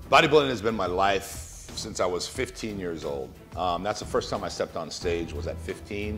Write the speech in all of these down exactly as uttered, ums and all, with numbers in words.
Bodybuilding has been my life since I was fifteen years old. Um, that's the first time I stepped on stage, was at fifteen,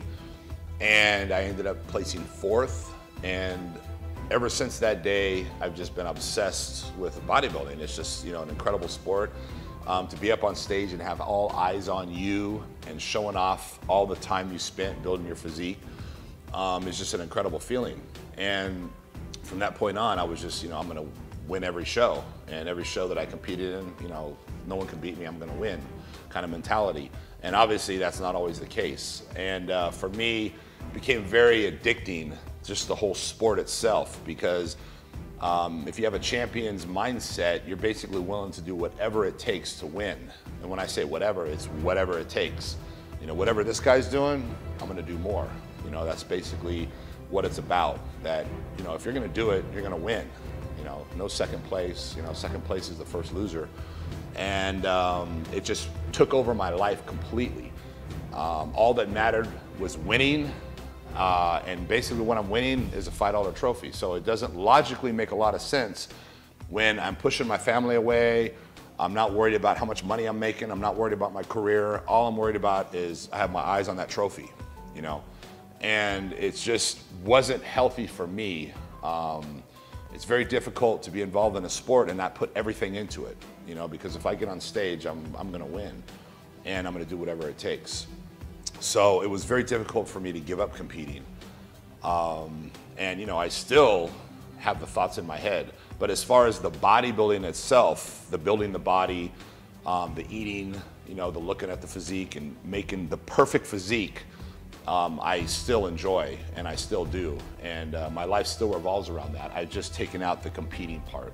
and I ended up placing fourth. And ever since that day, I've just been obsessed with bodybuilding. It's just, you know, an incredible sport. Um, to be up on stage and have all eyes on you and showing off all the time you spent building your physique um, is just an incredible feeling. And from that point on, I was just, you know, I'm gonna win every show. And every show that I competed in, you know, no one can beat me, I'm gonna win kind of mentality. And obviously that's not always the case. And uh, for me, it became very addicting, just the whole sport itself, because um, if you have a champion's mindset, you're basically willing to do whatever it takes to win. And when I say whatever, it's whatever it takes. You know, whatever this guy's doing, I'm gonna do more. You know, that's basically what it's about. That, you know, if you're gonna do it, you're gonna win. You know, no second place. You know, second place is the first loser. And um, it just took over my life completely. Um, all that mattered was winning. Uh, and basically what I'm winning is a five dollar trophy. So it doesn't logically make a lot of sense when I'm pushing my family away. I'm not worried about how much money I'm making. I'm not worried about my career. All I'm worried about is I have my eyes on that trophy, you know? And it just wasn't healthy for me. Um, it's very difficult to be involved in a sport and not put everything into it, you know, because if I get on stage, I'm, I'm gonna win and I'm gonna do whatever it takes. So it was very difficult for me to give up competing. Um, and, you know, I still have the thoughts in my head. But as far as the bodybuilding itself, the building the body, um, the eating, you know, the looking at the physique and making the perfect physique, um, I still enjoy and I still do. And uh, my life still revolves around that. I've just taken out the competing part.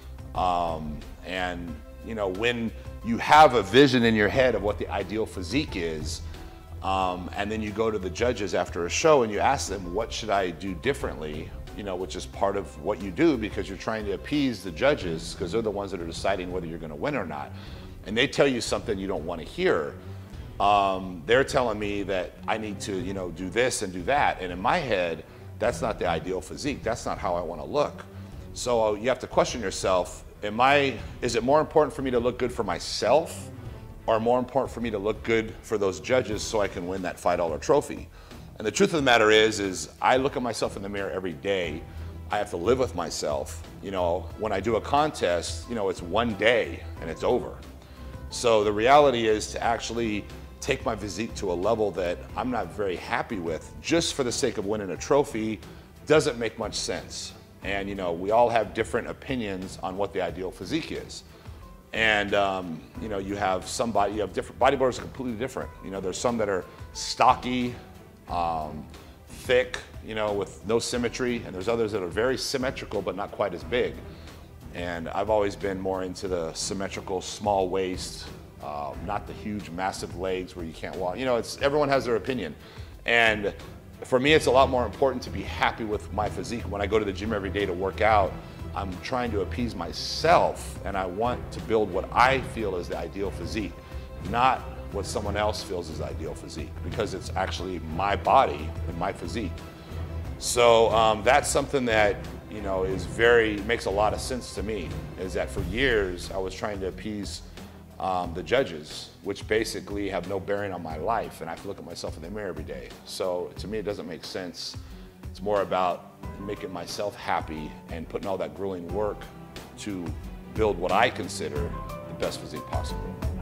Um, and, you know, when you have a vision in your head of what the ideal physique is, Um, and then you go to the judges after a show and you ask them, what should I do differently? You know, which is part of what you do because you're trying to appease the judges because they're the ones that are deciding whether you're gonna win or not. And they tell you something you don't wanna hear. Um, they're telling me that I need to, you know, do this and do that. And in my head, that's not the ideal physique. That's not how I wanna look. So you have to question yourself, am I, is it more important for me to look good for myself or more important for me to look good for those judges so I can win that five dollar trophy? And the truth of the matter is, is I look at myself in the mirror every day. I have to live with myself. You know, when I do a contest, you know, it's one day and it's over. So the reality is to actually take my physique to a level that I'm not very happy with just for the sake of winning a trophy doesn't make much sense. And, you know, we all have different opinions on what the ideal physique is. And, um, you know, you have somebody, you have different, bodybuilders are completely different. You know, there's some that are stocky, um, thick, you know, with no symmetry, and there's others that are very symmetrical but not quite as big. And I've always been more into the symmetrical, small waist, uh, not the huge, massive legs where you can't walk. You know, it's, everyone has their opinion. And for me, it's a lot more important to be happy with my physique. When I go to the gym every day to work out, I'm trying to appease myself and I want to build what I feel is the ideal physique, not what someone else feels is the ideal physique, because it's actually my body and my physique. So um, that's something that, you know, is very, makes a lot of sense to me, is that for years I was trying to appease um, the judges, which basically have no bearing on my life, and I have to look at myself in the mirror every day. So to me, it doesn't make sense. It's more about making myself happy and putting all that grueling work to build what I consider the best physique possible.